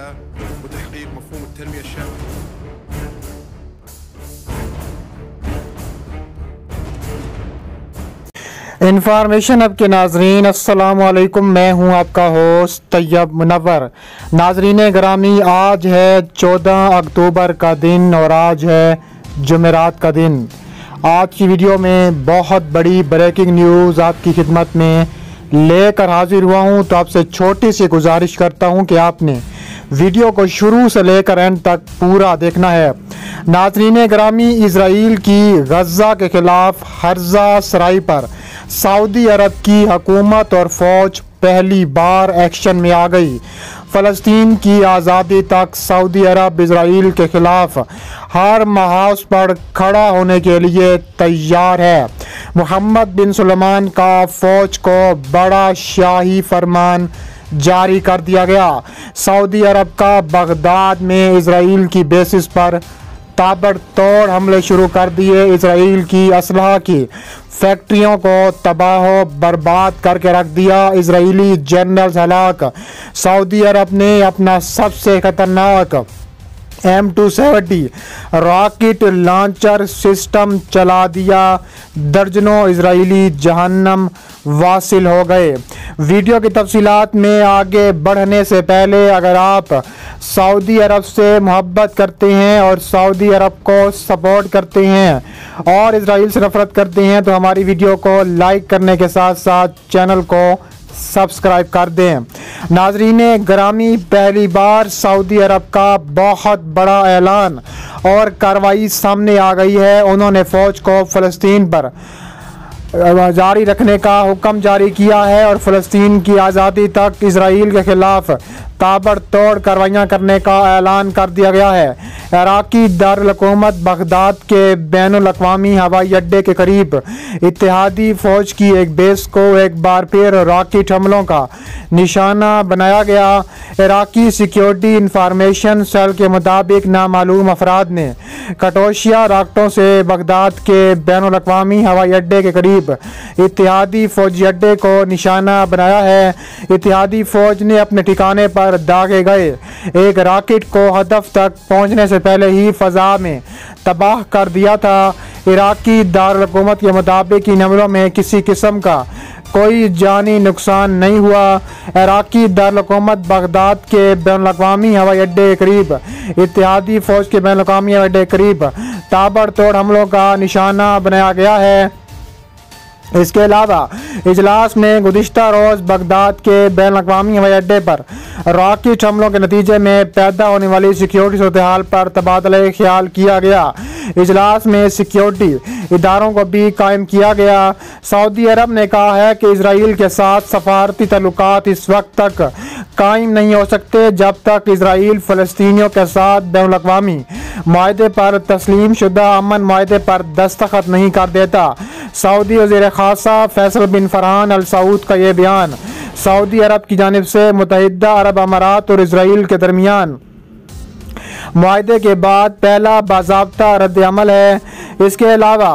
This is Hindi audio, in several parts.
الحياة وتحقيق مفهوم التنمية الشاملة. इन्फॉर्मेशन अब के नाजरीन अस्सलाम वालेकुम, मैं हूं आपका होस्ट तैयब मुनव्वर। नाजरीन ग्रामी, आज है 14 अक्टूबर का दिन और आज है जुमेरात का दिन। आज की वीडियो में बहुत बड़ी ब्रेकिंग न्यूज़ आपकी खिदमत में लेकर हाजिर हुआ हूं, तो आपसे छोटी सी गुजारिश करता हूं कि आपने वीडियो को शुरू से लेकर एंड तक पूरा देखना है। नाजरीन ग्रामी, इजराइल की गज़ा के ख़िलाफ़ हर्जा सराई पर सऊदी अरब की हुकूमत और फ़ौज पहली बार एक्शन में आ गई। फ़लस्तीन की आज़ादी तक सऊदी अरब इजराइल के ख़िलाफ़ हर महाज पर खड़ा होने के लिए तैयार है। मोहम्मद बिन सुलेमान का फ़ौज को बड़ा शाही फरमान जारी कर दिया गया। सऊदी अरब का बगदाद में इजराइल की बेसिस पर ताबड़तोड़ हमले शुरू कर दिए। इजराइल की असलहा की फैक्ट्रियों को तबाह बर्बाद करके रख दिया। इजरायली जनरल हलाक। सऊदी अरब ने अपना सबसे खतरनाक M270 रॉकेट लॉन्चर सिस्टम चला दिया। दर्जनों इजरायली जहन्नम वासिल हो गए। वीडियो की तफसीलात में आगे बढ़ने से पहले अगर आप सऊदी अरब से मोहब्बत करते हैं और सऊदी अरब को सपोर्ट करते हैं और इजराइल से नफरत करते हैं तो हमारी वीडियो को लाइक करने के साथ साथ चैनल को सब्सक्राइब कर दें। नाजरीन ग्रामी, पहली बार सऊदी अरब का बहुत बड़ा ऐलान और कार्रवाई सामने आ गई है। उन्होंने फ़ौज को फ़लस्तीन पर जारी रखने का हुक्म जारी किया है और फ़लस्तीन की आज़ादी तक इजराइल के ख़िलाफ़ ताबड़तोड़ कार्रवाइयाँ करने का ऐलान कर दिया गया है। इराक़ी दारुल-हुकूमत बगदाद के बैनुल-अक़वामी हवाई अड्डे के करीब इत्तेहादी फ़ौज की एक बेस को एक बार फिर रॉकेट हमलों का निशाना बनाया गया। इराक़ी सिक्योरिटी इंफॉर्मेशन सेल के मुताबिक नामालूम अफराद ने कटोशिया रॉकेटों से बगदाद के बैनुल-अक़वामी हवाई अड्डे के करीब इत्तेहादी फ़ौजी अड्डे को निशाना बनाया है। इत्तेहादी फ़ौज ने अपने ठिकाने पर दागे गए एक रॉकेट को हदफ तक पहुंचने से पहले ही फ़ज़ा में तबाह कर दिया था। इराक़ी दारुल-हुकूमत के मुताबिक इन हमलों में किसी किस्म का कोई जानी नुकसान नहीं हुआ। इराक़ी दारुल-हुकूमत बगदाद के बैनुल-अक़वामी हवाई अड्डे के करीब इत्तेहादी फ़ौज के बैनुल-अक़वामी हवाई अड्डे के करीब ताबड़तोड़ हमलों का निशाना बनाया गया है। इसके अलावा इजलास में गुज़िश्ता रोज़ बगदाद के बैनुल-अक़वामी हवाई अड्डे पर रॉकेट हमलों के नतीजे में पैदा होने वाली सिक्योरिटी सूरत हाल पर तबादला ख्याल किया गया। इजलास में सिक्योरिटी इदारों को भी कायम किया गया। सऊदी अरब ने कहा है कि इजराइल के साथ सफारती ताल्लुकात इस वक्त तक कायम नहीं हो सकते जब तक इजराइल फ़लस्तीनियों के साथ बैनुल-अक़वामी मुआहदे पर तस्लीम शुदा अमन मुआहदे पर दस्तखत नहीं कर देता। सऊदी वज़ीर ख़ासा फैसल बिन फरहान अल सऊद का ये बयान सऊदी अरब की जानिब से मुत्तहिदा अरब अमारात और इजराइल के दरमियान मुआहदे के बाद पहला बाज़ाब्ता रद्द अमल है। इसके अलावा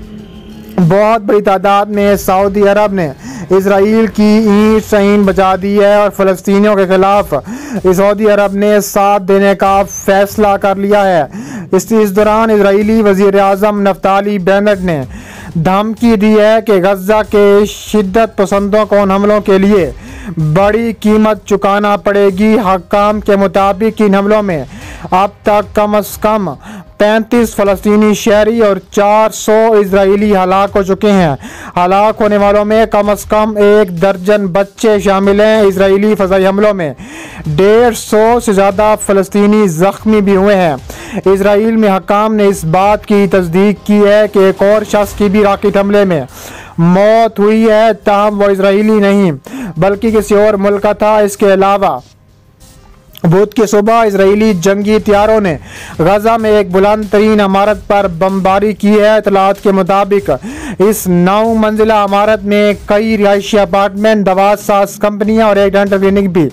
बहुत बड़ी तादाद में सऊदी अरब ने इजराइल की ईंट सहीन बचा दी है और फ़लस्तीनियों के ख़िलाफ़ सऊदी अरब ने साथ देने का फ़ैसला कर लिया है। इस दौरान इजराइली वज़ीर आज़म नफ्ताली बेनेट ने धमकी दी है कि गज़ा के शिद्दत पसंदों को उन हमलों के लिए बड़ी कीमत चुकाना पड़ेगी। हक्काम के मुताबिक इन हमलों में अब तक कम से कम 35 फ़लस्तीनी शहरी और 400 इजरायली हलाक हो चुके हैं। हलाक होने वालों में कम से कम 1 दर्जन बच्चे शामिल हैं। इजरायली फ़ज़ाई हमलों में 150 से ज़्यादा फ़लस्तीनी ज़ख्मी भी हुए हैं। इजराइल में हकाम ने इस बात की तस्दीक की है कि एक और शख्स की भी रॉकेट हमले में मौत हुई है, ताहम वो इजरायली नहीं बल्कि किसी और मुल्क का था। इसके अलावा बुध की सुबह इजरायली जंगी हथियारों ने गजा में एक बुलंद तरीन इमारत पर बमबारी की है। इतलात के मुताबिक इस 9 मंजिला इमारत में कई रिहायशी अपार्टमेंट, दवा साज कंपनियां और एक डेंटल क्लिनिक भी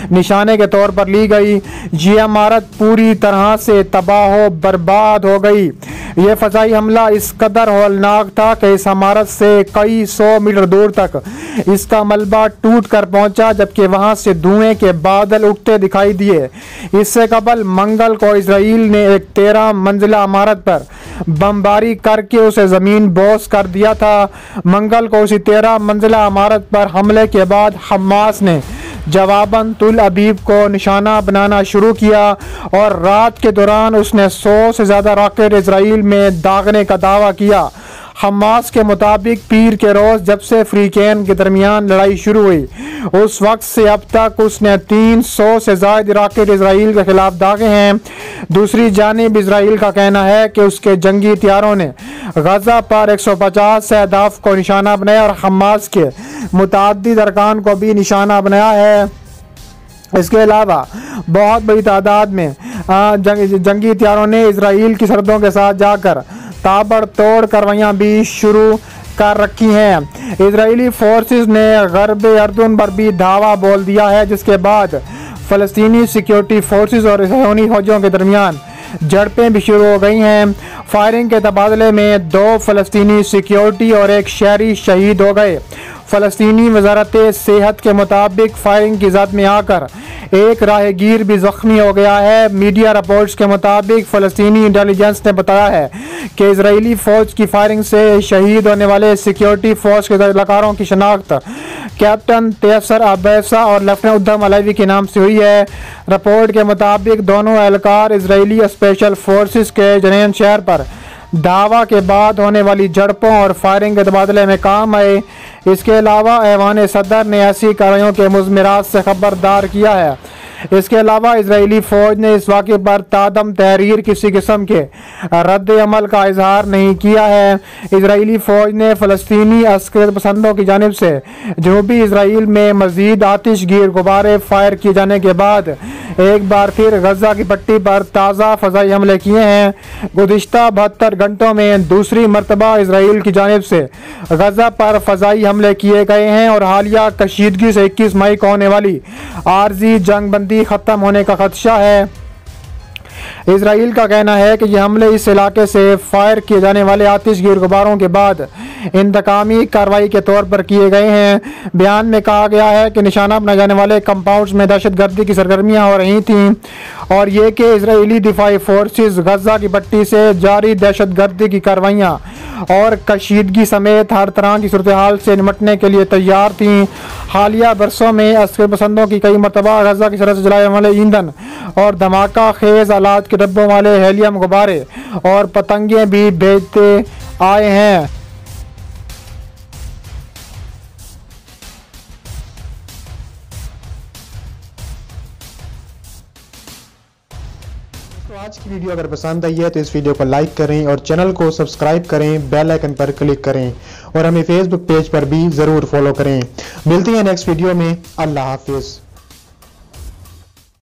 निशाने के तौर पर ली गई। ये इमारत पूरी तरह से तबाह बर्बाद हो गई। यह फ़ज़ाई हमला इस कदर हौलनाक था कि इस इमारत से कई 100 मीटर दूर तक इसका मलबा टूट कर पहुंचा, जबकि वहां से धुएं के बादल उठते दिखाई दिए। इससे कबल मंगल को इसराइल ने एक 13 मंजिला इमारत पर बमबारी करके उसे ज़मीन बोस कर दिया था। मंगल को उसी 13 मंजिला इमारत पर हमले के बाद हमास ने जवाबन तुल अबीब को निशाना बनाना शुरू किया और रात के दौरान उसने 100 से ज़्यादा रॉकेट इसराइल में दागने का दावा किया। हमास के मुताबिक पीर के रोज़ जब से फ्रीकैन के दरमियान लड़ाई शुरू हुई, उस वक्त से अब तक उसने 300 से ज़्यादा रॉकेट इसराइल के खिलाफ दागे हैं। दूसरी जानिब इसराइल का कहना है कि उसके जंगी हथियारों ने गजा पर 150 से अहदाफ को निशाना बनाया और हमास के मुतअद्दिद अरकान को भी निशाना बनाया है। इसके अलावा बहुत बड़ी तादाद में जंगी हथियारों ने इसराइल की सरहदों के साथ जाकर ताबड़तोड़ कार्रवाइयाँ भी शुरू कर रखी हैं। इजरायली फोर्सेस ने गरब अर्दुन पर भी धावा बोल दिया है, जिसके बाद फ़लस्तीनी सिक्योरिटी फोर्सेस और इसराइली फौजियों के दरमियान झड़पें भी शुरू हो गई हैं। फायरिंग के तबादले में 2 फ़लस्तीनी सिक्योरिटी और एक शहरी शहीद हो गए। फ़लस्तीनी वजारत सेहत के मुताबिक फायरिंग की जद में आकर एक राहगीर भी ज़ख्मी हो गया है। मीडिया रिपोर्ट्स के मुताबिक फ़लस्तीनी इंटेलिजेंस ने बताया है कि इजरायली फ़ौज की फायरिंग से शहीद होने वाले सिक्योरिटी फ़ौज के एहलकारों की शनाख्त कैप्टन तैसर अबैसा और लेफ्टिनेंट उद्धम अलवी के नाम से हुई है। रिपोर्ट के मुताबिक दोनों एहलकार इजरायली स्पेशल फोर्सेस के जनेन शहर पर दावा के बाद होने वाली झड़पों और फायरिंग के तबादले में काम आए। इसके अलावा ऐवान सदर ने ऐसी कार्रवाइयों के मुज़मिरात से खबरदार किया है। इसके अलावा इजरायली फ़ौज ने इस वाक़े पर तादम तहरीर किसी किस्म के रद्द अमल का इजहार नहीं किया है। इजरायली फ़ौज ने फ़लस्तीनी अस्कर पसंदों की जानिब से जनूबी इसराइल में मज़ीद आतिशगीर गुब्बारे फायर किए जाने के बाद एक बार फिर गजा की पट्टी पर ताज़ा फ़ज़ाई हमले किए हैं। गुज़िश्ता 72 घंटों में दूसरी मरतबा इसराइल की जानिब से गजा पर फ़ज़ाई हमले किए गए हैं और हालिया कशीदगी से 21 मई को होने वाली आर्जी जंगबंदी ख़त्म होने का खदशा है। इसराइल का कहना है कि ये हमले इस इलाके से फायर किए जाने वाले आतिशगीर गुब्बारों के बाद इंतकामी कार्रवाई के तौर पर किए गए हैं। बयान में कहा गया है कि निशाना बनाए जाने वाले कंपाउंड्स में दहशतगर्दी की सरगर्मियां हो रही थीं और ये कि इजरायली दिफाई फोर्सेस गजा की पट्टी से जारी दहशतगर्दी की कार्रवाइयां और कशीदगी समेत हर तरह की सूरत हाल से निपटने के लिए तैयार थीं। हालिया बरसों में अस्कर पसंदों की कई मरतबा गजा की सरहद से जलाने वाले ईंधन और धमाका खेज आलात के डब्बों वाले हेलियम गुब्बारे और पतंगे भी भेजते आए हैं। तो आज की वीडियो अगर पसंद आई है तो इस वीडियो को लाइक करें और चैनल को सब्सक्राइब करें, बेल आइकन पर क्लिक करें और हमें फेसबुक पेज पर भी ज़रूर फॉलो करें। मिलते हैं नेक्स्ट वीडियो में। अल्लाह हाफिज़।